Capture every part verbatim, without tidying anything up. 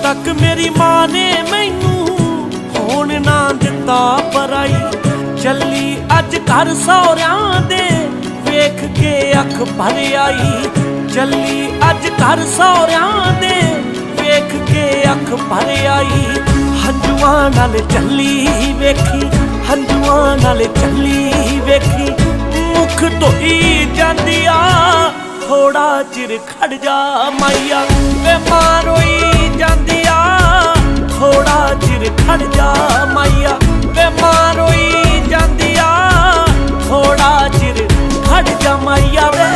तक मेरी माँ ने मैनू होण ना दिता पराई। चली अज घर सौरियां दे वेख के अख भर आई। चली अज घर सौरियां दे वेख के अख भर आई। हंजुआं नाल चली वेखी, हंजुआं नाल चली वेखी, मुख धोई जांदी आ। थोड़ा चिर खड़ जा माइया वे मां रोई जांदी आ। थोड़ा चिर खड़ जा माइया वे मां रोई जांदी आ। थोड़ा चिर खड़ जा माइया वे।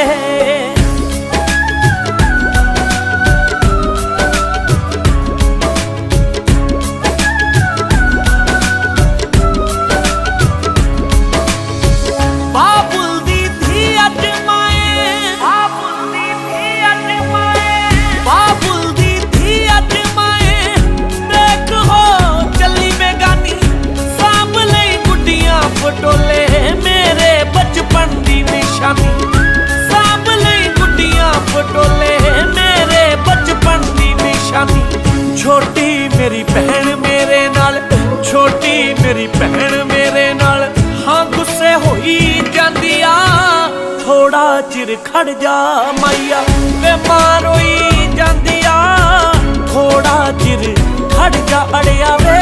टोले मेरे बचपन दी निशानी, साब लई गुड्डियां पटोले मेरे बचपन दी निशानी। छोटी मेरी बहन मेरे नाल, छोटी मेरी बहन मेरे नाल, हाँ गुस्से होई जांदी आ। थोड़ा चिर खड़ जा माइया वे मां रोई जांदी आ। थोड़ा चिर खड़ जा अड़िया वे।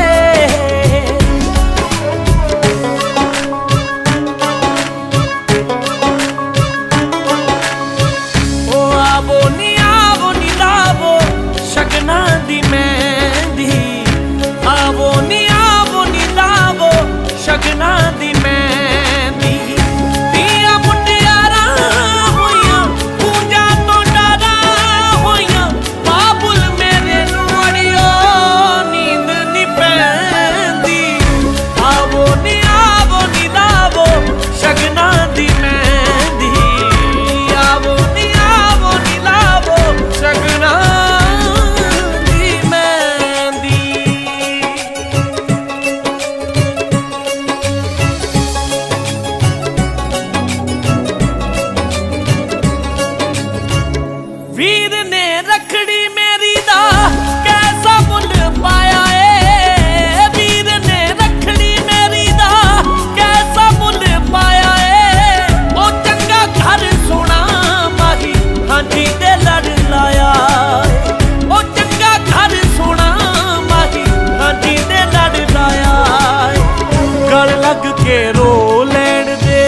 वीर ने रखड़ी मेरी दा कैसा मुल पाया ए। वीर ने रखड़ी मेरी दा कैसा मुल पाया ए। ओ चंगा घर सोना माही हांजी दे लड़ लाया। ओ चंगा घर सोना माही हांजी दे लड़ लाया। गल लग के रो लैण दे,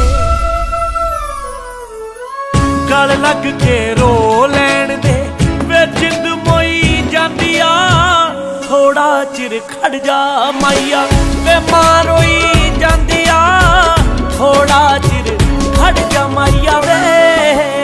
गल लग के रो लैण दे वे जिंद मोई जांदी आ। थोड़ा चिर खड़ जा माइया वे मां रोई जांदी आ। थोड़ा चिर खड़ जा माइया वे।